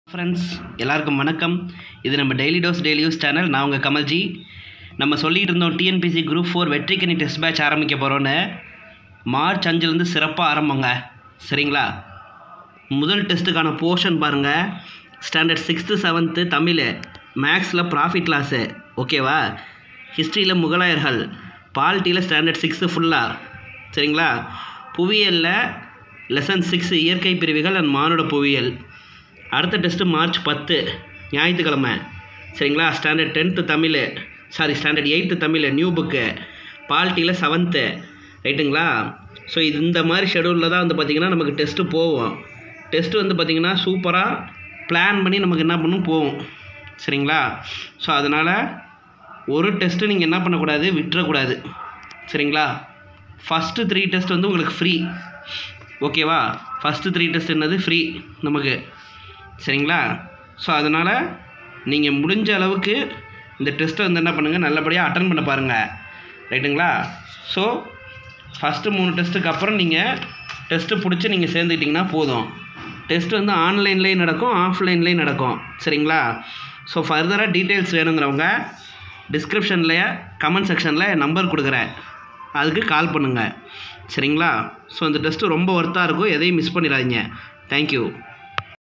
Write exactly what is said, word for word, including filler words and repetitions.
Friends எல்லாருக்கும் வணக்கம். இது நம்ம daily dose daily use channel. நான் உங்கள் கமல்ஜி. நம்ம சொல்லிகிட்டு இருந்தோம் டிஎன்பிசி குரூப் ஃபோர் வெற்றிக்கணி டெஸ்ட் பேட்ச் ஆரம்பிக்க போகிறோன்னு. மார்ச் அஞ்சுலேருந்து சிறப்பாக ஆரம்பங்க, சரிங்களா? முதல் டெஸ்ட்டுக்கான போர்ஷன் பாருங்கள். ஸ்டாண்டர்ட் சிக்ஸ்த்து செவன்த்து தமிழ், மேக்ஸில் ப்ராஃபிட் லாஸு, ஓகேவா? ஹிஸ்ட்ரியில் முகலாயர்கள், பாலிட்டியில் ஸ்டாண்டர்ட் சிக்ஸு ஃபுல்லாக, சரிங்களா? புவியியலில் லெசன் சிக்ஸ் இயற்கை பிரிவுகள் அண்ட் மானுட புவியியல். அடுத்த டெஸ்ட்டு மார்ச் பத்து ஞாயிற்றுக்கிழமை, சரிங்களா? Standard tenth Tamil, sorry standard eighth Tamil new book, பாலிட்டியில் செவன்த்து, ரைட்டுங்களா? ஸோ இது இந்த மாதிரி ஷெடியூலில் தான் வந்து பார்த்திங்கன்னா நமக்கு டெஸ்ட்டு போவோம். டெஸ்ட்டு வந்து பார்த்திங்கன்னா சூப்பராக பிளான் பண்ணி நமக்கு என்ன பண்ணும் போவோம், சரிங்களா? ஸோ அதனால் ஒரு டெஸ்ட்டு நீங்கள் என்ன பண்ணக்கூடாது, விட்டுறக்கூடாது, சரிங்களா? ஃபஸ்ட்டு த்ரீ டெஸ்ட் வந்து உங்களுக்கு ஃப்ரீ, ஓகேவா? ஃபஸ்ட்டு த்ரீ டெஸ்ட் என்னது ஃப்ரீ நமக்கு, சரிங்களா? ஸோ அதனால் நீங்கள் முடிஞ்ச அளவுக்கு இந்த டெஸ்ட்டை வந்து என்ன பண்ணுங்கள், நல்லபடியாக அட்டன் பண்ண பாருங்கள், ரைட்டுங்களா? ஸோ ஃபஸ்ட்டு மூணு டெஸ்ட்டுக்கு அப்புறம் நீங்கள் டெஸ்ட்டு பிடிச்சி நீங்கள் சேர்ந்துக்கிட்டிங்கன்னா போதும். டெஸ்ட் வந்து ஆன்லைன்லேயும் நடக்கும், ஆஃப்லைன்லேயும் நடக்கும், சரிங்களா? ஸோ ஃபர்தராக டீட்டெயில்ஸ் வேணுங்கிறவங்க டிஸ்கிரிப்ஷனில் கமெண்ட் செக்ஷனில் நம்பர் கொடுக்குறேன், அதுக்கு கால் பண்ணுங்கள், சரிங்களா? ஸோ இந்த டெஸ்ட்டு ரொம்ப ஒர்த்தாக இருக்கும், எதையும் மிஸ் பண்ணிடாதீங்க. தேங்க்யூ.